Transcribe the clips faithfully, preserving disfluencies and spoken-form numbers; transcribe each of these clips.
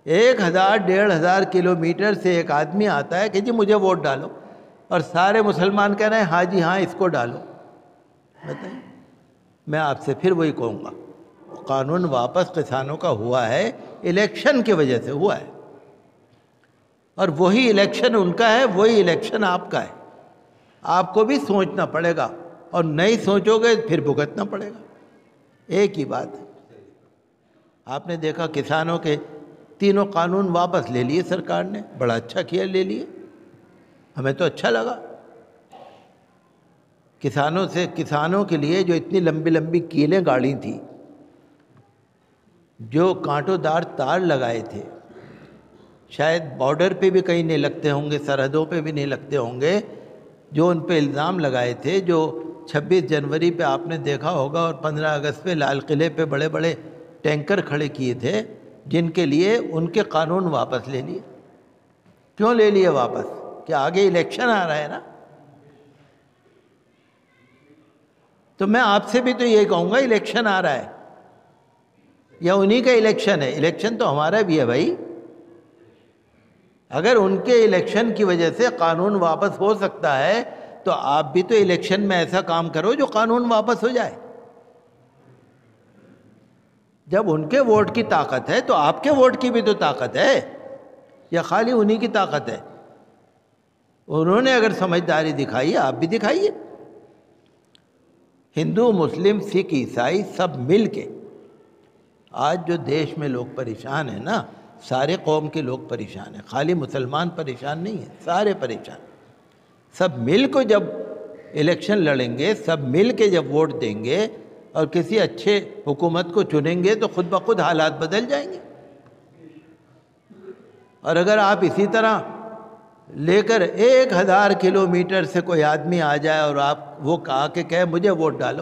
ایک ہزار ڈیڑھ ہزار کلو میٹر سے ایک آدمی آتا ہے کہ جی مجھے ووٹ ڈالو، اور سارے مسلمان کہہ رہے ہیں ہاں جی ہاں اس کو ڈالو۔ بتائیں، میں آپ سے پھر وہی کہوں گا، قانون واپس کسانوں کا ہوا ہے الیکشن کی وجہ سے ہوا ہے، اور وہی الیکشن ان کا ہے، وہی الیکشن آپ کا ہے۔ آپ کو بھی سوچنا پڑے گا، اور نہیں سوچو گے پھر بھگتنا پڑے گا۔ ایک ہی بات ہے، آپ نے دیکھا کسانوں کے تینوں قانون واپس لے لیے سرکار نے، بڑا اچھا کیا لے لیے، ہمیں تو اچھا لگا۔ کسانوں سے کسانوں کے لیے جو اتنی لمبی لمبی کیلیں گاڑی تھیں، جو کانٹوں دار تار لگائے تھے، شاید بارڈر پہ بھی کہیں نہیں لگتے ہوں گے، سرحدوں پہ بھی نہیں لگتے ہوں گے، جو ان پہ الزام لگائے تھے، جو چھبیس جنوری پہ آپ نے دیکھا ہوگا اور پندرہ اگست پہ لال قلعے پہ بڑے بڑے ٹینکر کھڑے کیے تھے، جن کے لیے ان کے قانون واپس لے لیے۔ کیوں لے لیے واپس؟ کہ آگے الیکشن آ رہا ہے نا۔ تو میں آپ سے بھی تو یہ کہوں گا، الیکشن آ رہا ہے یا انہی کا الیکشن ہے؟ الیکشن تو ہمارا بھی ہے بھائی۔ اگر ان کے الیکشن کی وجہ سے قانون واپس ہو سکتا ہے تو آپ بھی تو الیکشن میں ایسا کام کرو جو قانون واپس ہو جائے۔ جب ان کے ووٹ کی طاقت ہے تو آپ کے ووٹ کی بھی تو طاقت ہے، یا خالی انہی کی طاقت ہے؟ انہوں نے اگر سمجھداری دکھائی، آپ بھی دکھائیے۔ ہندو، مسلم، سکھ، عیسائی سب مل کے، آج جو دیش میں لوگ پریشان ہیں نا، سارے قوم کے لوگ پریشان ہیں، خالی مسلمان پریشان نہیں ہیں، سارے پریشان۔ سب مل کو جب الیکشن لڑیں گے، سب مل کے جب ووٹ دیں گے اور کسی اچھے حکومت کو چنیں گے تو خود بخود حالات بدل جائیں گے۔ اور اگر آپ اسی طرح لے کر ایک ہزار کلو میٹر سے کوئی آدمی آ جائے اور آپ وہ کہا کہ کہے مجھے ووٹ ڈالو،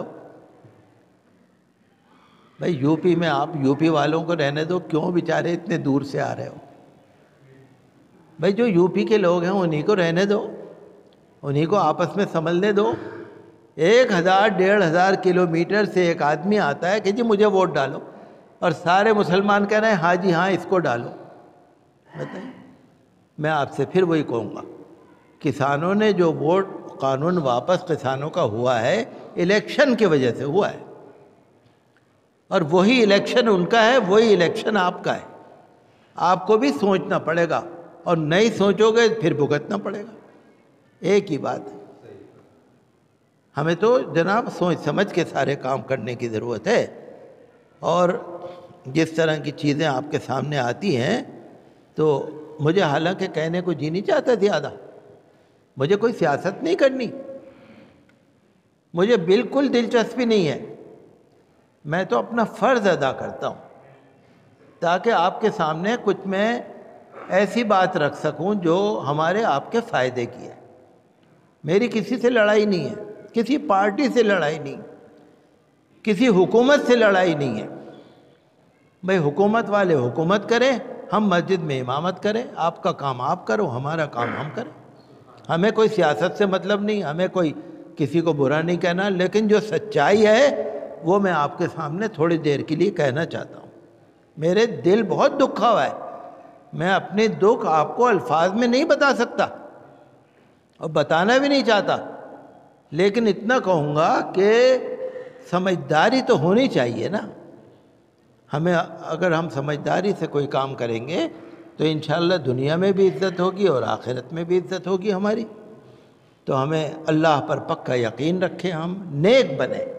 بھائی یو پی میں آپ یو پی والوں کو رہنے دو، کیوں بیچارے اتنے دور سے آ رہے ہو؟ بھائی جو یو پی کے لوگ ہیں انہی کو رہنے دو، انہی کو آپس میں سمجھنے دو۔ ایک ہزار ڈیڑھ ہزار کلو میٹر سے ایک آدمی آتا ہے کہ جی مجھے ووٹ ڈالو، اور سارے مسلمان کہہ رہے ہیں ہاں جی ہاں اس کو ڈالو۔ بتائیں، میں آپ سے پھر وہی کہوں گا، کسانوں نے جو ووٹ قانون واپس کسانوں کا ہوا ہے الیکشن کی وجہ سے ہوا ہے، اور وہی الیکشن ان کا ہے، وہی الیکشن آپ کا ہے۔ آپ کو بھی سوچنا پڑے گا، اور نہیں سوچو گے پھر بھگتنا پڑے گا۔ ایک ہی بات ہے، ہمیں تو جناب سوچ سمجھ کے سارے کام کرنے کی ضرورت ہے، اور جس طرح کی چیزیں آپ کے سامنے آتی ہیں تو مجھے حالانکہ کہنے کو جی نہیں چاہتا زیادہ، مجھے کوئی سیاست نہیں کرنی، مجھے بالکل دلچسپی نہیں ہے، میں تو اپنا فرض ادا کرتا ہوں تاکہ آپ کے سامنے کچھ میں ایسی بات رکھ سکوں جو ہمارے آپ کے فائدے کی ہے۔ میری کسی سے لڑائی نہیں ہے، کسی پارٹی سے لڑائی نہیں، کسی حکومت سے لڑائی نہیں ہے۔ بھئی حکومت والے حکومت کریں، ہم مسجد میں امامت کریں، آپ کا کام آپ کرو، ہمارا کام ہم کریں۔ ہمیں کوئی سیاست سے مطلب نہیں، ہمیں کوئی کسی کو برا نہیں کہنا، لیکن جو سچائی ہے وہ میں آپ کے سامنے تھوڑی دیر کے لیے کہنا چاہتا ہوں۔ میرے دل بہت دکھا ہوا ہے، میں اپنے دکھ آپ کو الفاظ میں نہیں بتا سکتا اور بتانا بھی نہیں چاہتا، لیکن اتنا کہوں گا کہ سمجھداری تو ہونی چاہیے نا۔ ہمیں اگر ہم سمجھداری سے کوئی کام کریں گے تو انشاءاللہ دنیا میں بھی عزت ہوگی اور آخرت میں بھی عزت ہوگی ہماری۔ تو ہمیں اللہ پر پکا یقین رکھیں، ہم نیک بنیں۔